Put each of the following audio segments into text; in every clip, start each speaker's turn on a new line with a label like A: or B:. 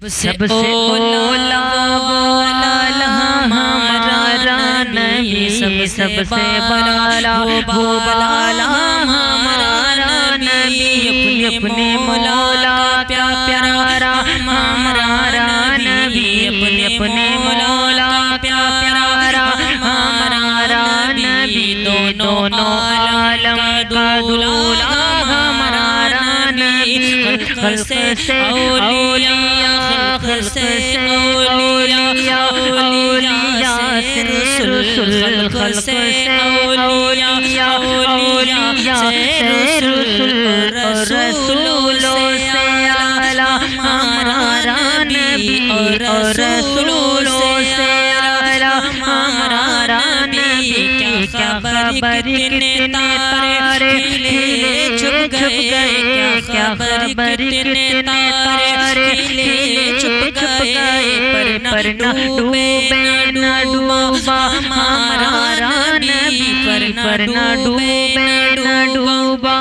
A: سب سے اولا والا ہمارا نبی، سب سے بالا وہ بالا ہمارا نبی، اپنے مولا پیارا ہمارا نبی، اپنے مولا پیارا ہمارا نبی، دونوں عالم کا دولا ہمارا نبی، خلق سے اولیاء، خلق سے اولیاء، اولیاء سے رسول، خلق سے اولیاء، اولیاء سے رسول، رسولوں سے اعلیٰ ہمارا نبی، اور رسولوں سے اعلیٰ ہمارا نبی، کیا خبر کتنے تارے کھلے چھپ گئے، کیا خبر کتنے تارے کھلے چھپ گئے، پر نہ ڈوبے نہ ڈوبا ہمارا نبی، پر نہ ڈوبے نہ ڈوبا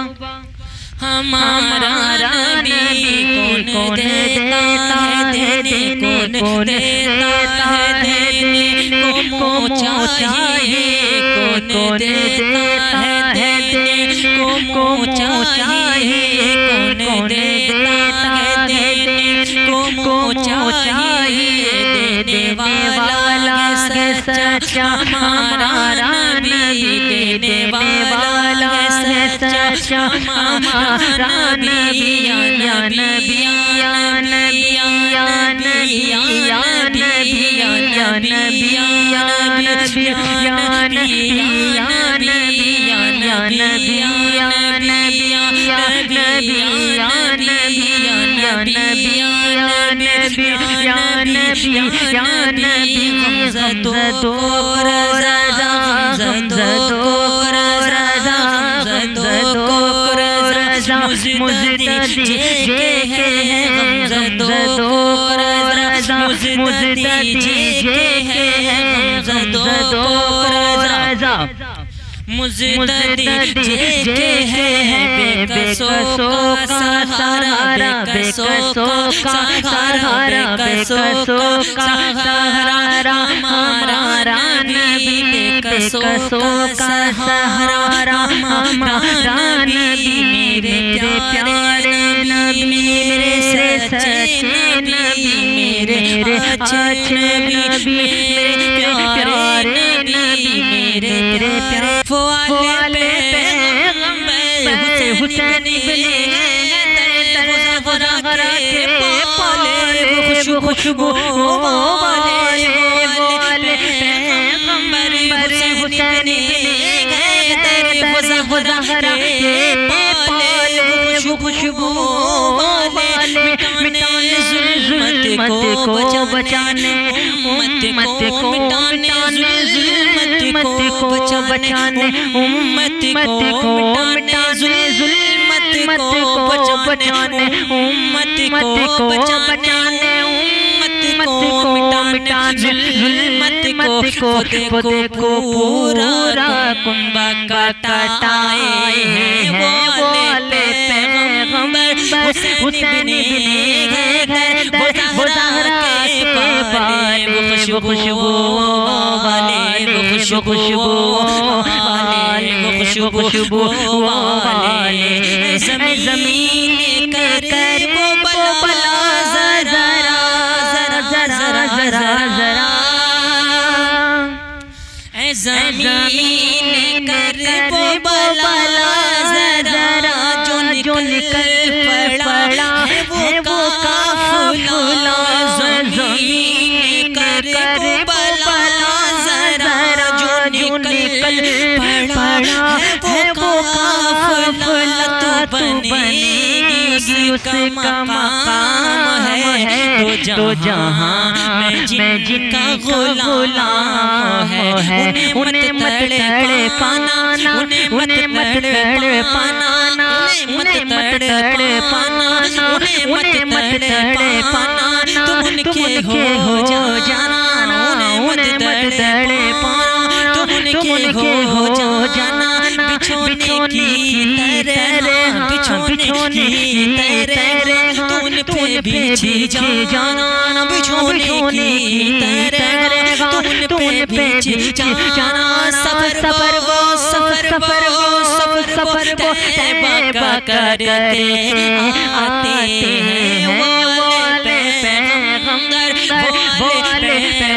A: ہمارا نبی، کون دیتا ہے دینے، کون دیتا ہے دینے کو چاہیے، کون دیتا ہے دینے کو چاہیے، کون دیتا ہے دینے کو چاہیے، دینے والا ہے سچا ہمارا نبی، دینے والا ہے سچا ہمارا نبی، یا نبی یا نبی یا نبی یا نبی یا نبی یا نبی یا نبی یا نبی یا نبی یا نبی یا نبی یا نبی یا نبی یا نبی یا نبی یا نبی، حمزہ تو رضا، حمزہ تو رضا، حمزہ تو رضا، مزددی جے ہے حمزہ تو رضا، مزددی جے ہے حمزہ تو رضا، مزددی جے ہے بے کسوں کا سہارا، بے کسوں کا سہارا، بے کسوں کا سہارا ہمارا نبی، بے کسوں کا سہارا ہمارا نبی، میرے پیارے نبی، میرے سچے نبی، میرے اچھے نبی، میرے پیارے نبی، میرے پیارے والے پیغمبر حسین ابن غرا کے پالے، خوشبو والے پیغمبر حسین ابن غرا کے پالے، خوشبو والے، مٹانے ظلمت کو بچانے، امت کو مٹانے ظلمت کو بچانے، امت کو مٹانے ظلمت کو بچانے، امت کو بچانے، امت کو مٹانے ظلمت کو، دیکھو پورا کنبہ کٹائے ہیں والے پیغمبر حسین ابن زہرا کے پالے، خوشبو والے، خوشبو والے، خوشبو والے، زمین کر وہ بلا ذرا ذرا ذرا ذرا، اے زمین کر وہ بلا ذرا، جو نکل پڑا ہے وہ قافلہ، زمین کر وہ بلا ذرا، جو نکل پڑا ہے وہ قافلہ، تو بنے گی اس کا مقام ہے، تو جہاں میں جن کا غلام ہے، انہیں مت تڑے پانا، انہیں مت تڑے پانا، انہیں مت تڑے پانا، انہیں مت تڑے پانا، تم ان کے ہو جانا، انہیں مت تڑے پانا، تم ان کے ہو جانا، بچھونے کی طرح، بچھونے کی طرح، تو ان پہ बिछी जाना बिछोने की तरह तू उन पे बिछी जाना सफर वो तैबा करते आते हैं वाले पैगंबर वाले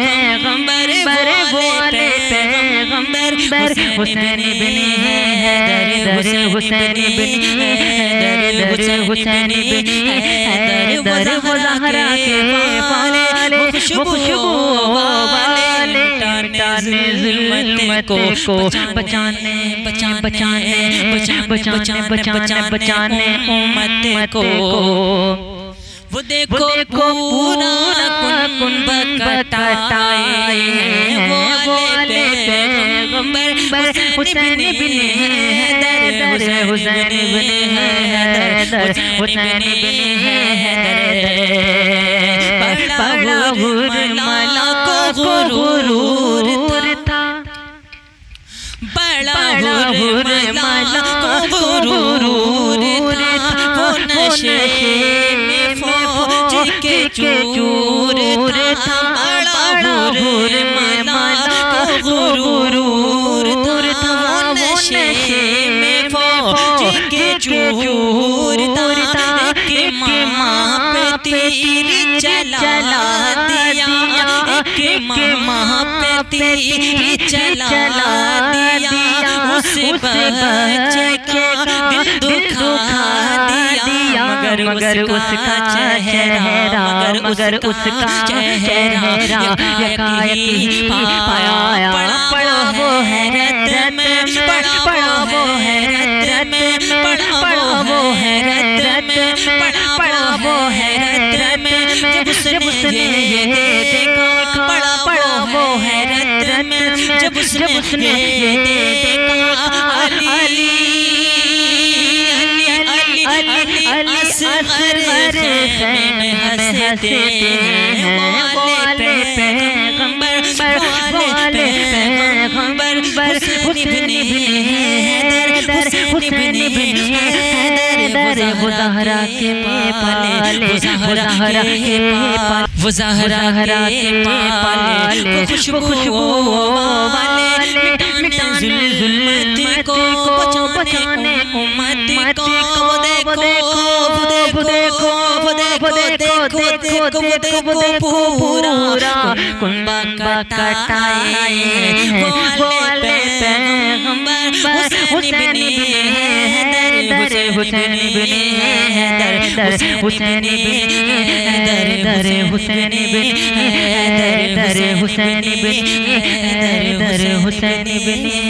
A: पैगंबर हुसैन बिन हैदर हुसैन बिन हैदर हुसैन बिन हैदर वो ज़हरा के वाले खुशबू वाले मिटाने ज़ुल्मत को बचाने उम्मत को वो देखो पूरा कुनब कटाए वाले पैगंबर हुसैन बिन हैदर हुसैन बिन हैदर हुसैन बिन हैदर बड़ा हुरमला को गुरूर था बड़ा हुरमला को गुरूर था वो नशे में फौज के चूर था बड़ा हुरमला को गुरूर था वो नशे में फौज के चूर था कि माँ पे तीर चला दिया कि माँ पे तीर चला दिया उस बच्चे का दिल दुखा दिया मगर उसका चेहरा मगर उसका चेहरा यकायक पाया पड़ा वो हैरत में पड़ा वो हैरत में पड़ा वो हैरत में पड़ा वो हैरत में जब उसने ये देखा पड़ा वो हैरत में जब उसने ये देखा अली असगर में हंसते हैं वाले पैगंबर हुसैन बिन हैदर हुसैन बिन हैदर वो ज़हरा के पाले वो ज़हरा के पाले खुशबू वाले मिटाने ज़ुल्मत को बचाने उम्मत को देखो पूरा कुनबा कटाए वाले पैगंबर हुसैन बिन हैदर हुसैन बिन हैदर हुसैन बिन हैदर हुसैन बिन हैदर हुसैन बिन हैदर हुसैन बिन